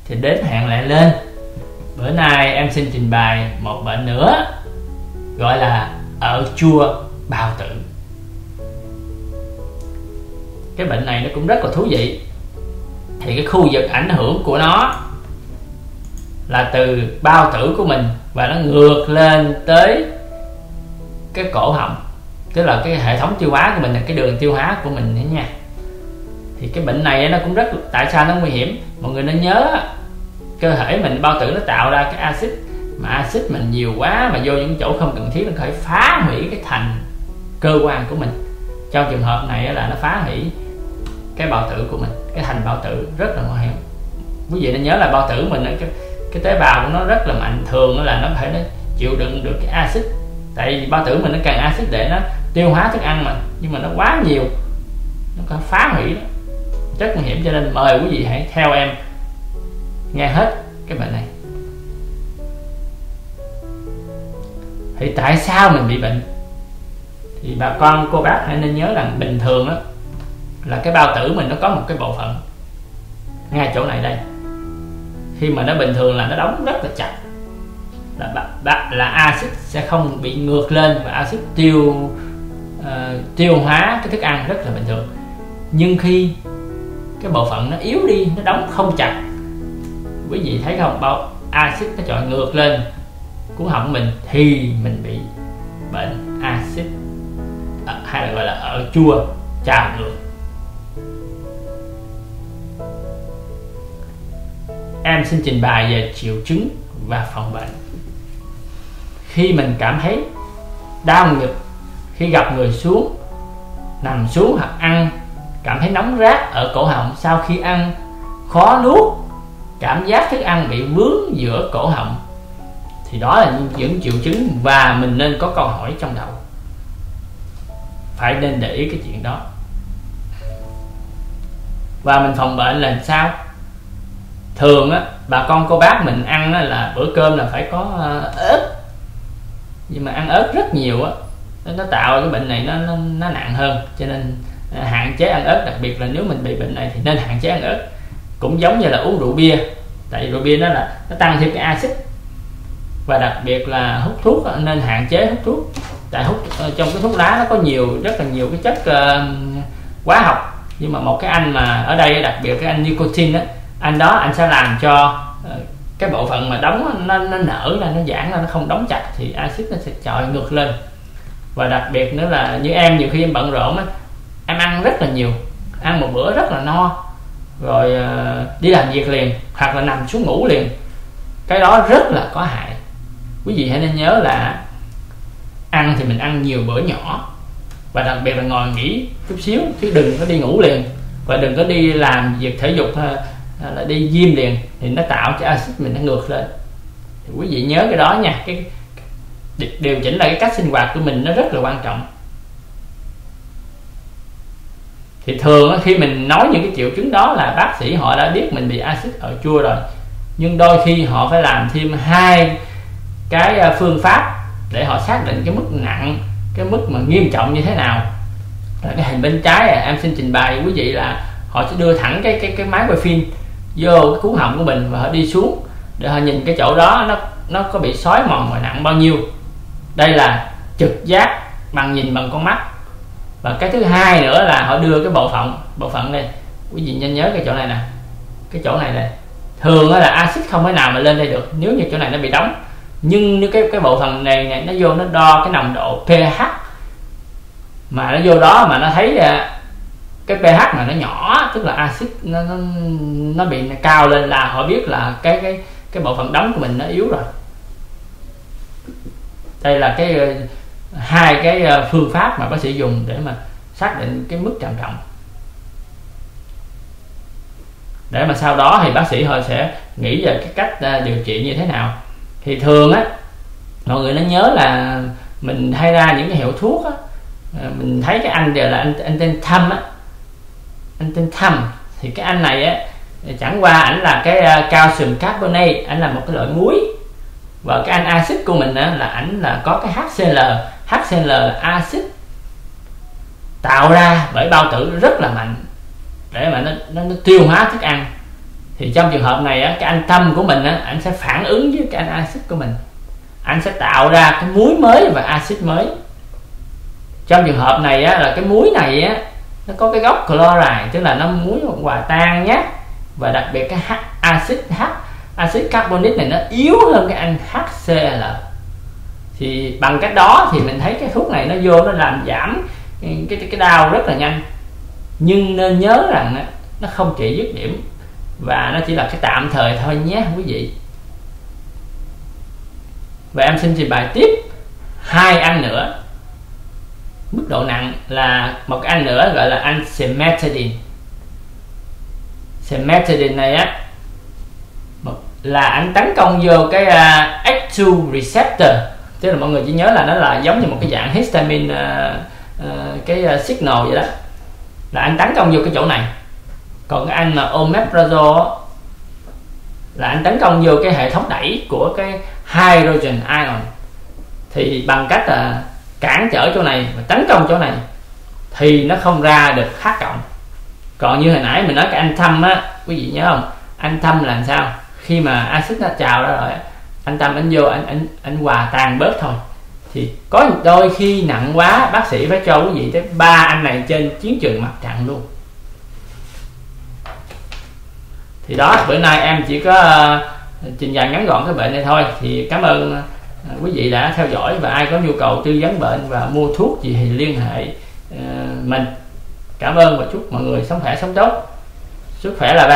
thì đến hạn lại lên. Bữa nay em xin trình bày một bệnh nữa gọi là ợ chua bao tử. Cái bệnh này nó cũng rất là thú vị. Thì cái khu vực ảnh hưởng của nó là từ bao tử của mình và nó ngược lên tới cái cổ họng, tức là cái hệ thống tiêu hóa của mình, là cái đường tiêu hóa của mình nữa nha. Thì cái bệnh này nó cũng tại sao nó nguy hiểm? Mọi người nên nhớ cơ thể mình, bao tử nó tạo ra cái axit, mà axit mình nhiều quá mà vô những chỗ không cần thiết, nó có thể phá hủy cái thành cơ quan của mình. Trong trường hợp này là nó phá hủy cái bao tử của mình, cái thành bao tử rất là nguy hiểm. Quý vị nên nhớ là bao tử mình cái tế bào của nó rất là mạnh, thường là nó phải chịu đựng được cái axit. Tại vì bao tử mình nó cần axit để nó tiêu hóa thức ăn mà, nhưng mà nó quá nhiều nó có phá hủy đó, rất nguy hiểm. Cho nên mời quý vị hãy theo em nghe hết cái bệnh này. Thì tại sao mình bị bệnh? Thì bà con cô bác hãy nên nhớ rằng bình thường đó là cái bao tử mình nó có một cái bộ phận ngay chỗ này đây. Khi mà nó bình thường là nó đóng rất là chặt, là axit sẽ không bị ngược lên và axit tiêu hóa cái thức ăn rất là bình thường. Nhưng khi cái bộ phận nó yếu đi, nó đóng không chặt, quý vị thấy không, axit nó chọi ngược lên cuống họng mình, thì mình bị bệnh axit, hay là gọi là ợ chua trào ngược. Em xin trình bày về triệu chứng và phòng bệnh. Khi mình cảm thấy đau ngực khi gặp người xuống, nằm xuống hoặc ăn, cảm thấy nóng rát ở cổ họng sau khi ăn, khó nuốt, cảm giác thức ăn bị vướng giữa cổ họng, thì đó là những triệu chứng và mình nên có câu hỏi trong đầu, phải nên để ý cái chuyện đó. Và mình phòng bệnh là sao? Thường á, bà con cô bác mình ăn á, là bữa cơm là phải có ớt, nhưng mà ăn ớt rất nhiều á, nó tạo cái bệnh này nó nặng hơn. Cho nên hạn chế ăn ớt, đặc biệt là nếu mình bị bệnh này thì nên hạn chế ăn ớt. Cũng giống như là uống rượu bia, tại vì rượu bia nó tăng thêm cái axit. Và đặc biệt là hút thuốc, nên hạn chế hút thuốc. Tại trong cái thuốc lá nó có rất là nhiều cái chất hóa học. Nhưng mà một cái anh mà ở đây đặc biệt cái anh nicotine á, anh đó anh sẽ làm cho cái bộ phận mà đóng nó nở ra, nó giãn ra, nó không đóng chặt, thì axit nó sẽ chọi ngược lên. Và đặc biệt nữa là như em, nhiều khi em bận rộn á, em ăn rất là nhiều, ăn một bữa rất là no, rồi đi làm việc liền hoặc là nằm xuống ngủ liền, cái đó rất là có hại. Quý vị hãy nên nhớ là ăn thì mình ăn nhiều bữa nhỏ, và đặc biệt là ngồi nghỉ chút xíu, chứ đừng có đi ngủ liền, và đừng có đi làm việc thể dục là đi gym liền, thì nó tạo cho axit mình nó ngược lên. Thì quý vị nhớ cái đó nha. Cái điều chỉnh lại cái cách sinh hoạt của mình nó rất là quan trọng. Thì thường khi mình nói những cái triệu chứng đó là bác sĩ họ đã biết mình bị axit ợ chua rồi, nhưng đôi khi họ phải làm thêm 2 cái phương pháp để họ xác định cái mức nặng, cái mức mà nghiêm trọng như thế nào. Cái hình bên trái em xin trình bày quý vị là họ sẽ đưa thẳng cái máy quay phim vô cái cuống họng của mình và họ đi xuống để họ nhìn cái chỗ đó nó có bị xói mòn và nặng bao nhiêu. Đây là trực giác nhìn bằng con mắt. Và cái thứ hai nữa là họ đưa cái bộ phận đây, quý vị nên nhớ cái chỗ này nè, cái chỗ này này thường là axit không thể nào mà lên đây được nếu như chỗ này nó bị đóng. Nhưng nếu cái bộ phận này nó vô, nó đo cái nồng độ pH, mà nó vô đó mà nó thấy cái pH mà nó nhỏ, tức là axit nó bị cao lên, là họ biết là cái bộ phận đóng của mình nó yếu rồi. Đây là 2 cái phương pháp mà bác sĩ dùng để mà xác định cái mức trầm trọng, để mà sau đó thì bác sĩ họ sẽ nghĩ về cái cách điều trị như thế nào. Thì thường á, mọi người nên nhớ là mình hay ra những cái hiệu thuốc á, mình thấy cái anh đều là anh tên Thâm á, anh tên Thâm. Thì cái anh này á, chẳng qua ảnh là cái calcium carbonate, ảnh là một cái loại muối. Và cái anh axit của mình á, là ảnh là có cái HCl là axit tạo ra bởi bao tử rất là mạnh để mà nó tiêu hóa thức ăn. Thì trong trường hợp này á, cái anh tâm của mình á, anh sẽ phản ứng với cái anh axit của mình, anh sẽ tạo ra cái muối mới và axit mới. Trong trường hợp này á, là cái muối này á, nó có cái gốc chloride, tức là nó muối hòa tan nhé, và đặc biệt cái axit carbonic này nó yếu hơn cái anh HCl. Thì bằng cách đó thì mình thấy cái thuốc này nó vô nó làm giảm cái đau rất là nhanh, nhưng nên nhớ rằng nó không trị dứt điểm và nó chỉ là cái tạm thời thôi nhé quý vị. Và em xin trình bày tiếp hai anh nữa, mức độ nặng là một cái anh nữa gọi là anh cimetidine. Cimetidine này á là anh tấn công vô cái H2 receptor, tức là mọi người chỉ nhớ là nó là giống như một cái dạng histamine cái signal vậy đó, là anh tấn công vô cái chỗ này. Còn cái anh mà omeprazole là anh tấn công vô cái hệ thống đẩy của cái hydrogen ion, thì bằng cách là cản trở chỗ này và tấn công chỗ này thì nó không ra được H cộng. Còn như hồi nãy mình nói cái anh thâm á, quý vị nhớ không, anh thâm làm sao, khi mà axit nó trào ra rồi anh thâm anh vô anh hòa tan bớt thôi. Thì có đôi khi nặng quá bác sĩ phải cho quý vị tới 3 anh này trên chiến trường mặt trận luôn. Thì đó, bữa nay em chỉ có trình bày ngắn gọn cái bệnh này thôi. Thì cảm ơn quý vị đã theo dõi, và ai có nhu cầu tư vấn bệnh và mua thuốc gì thì liên hệ mình. Cảm ơn và chúc mọi người sống khỏe sống tốt. Sức khỏe là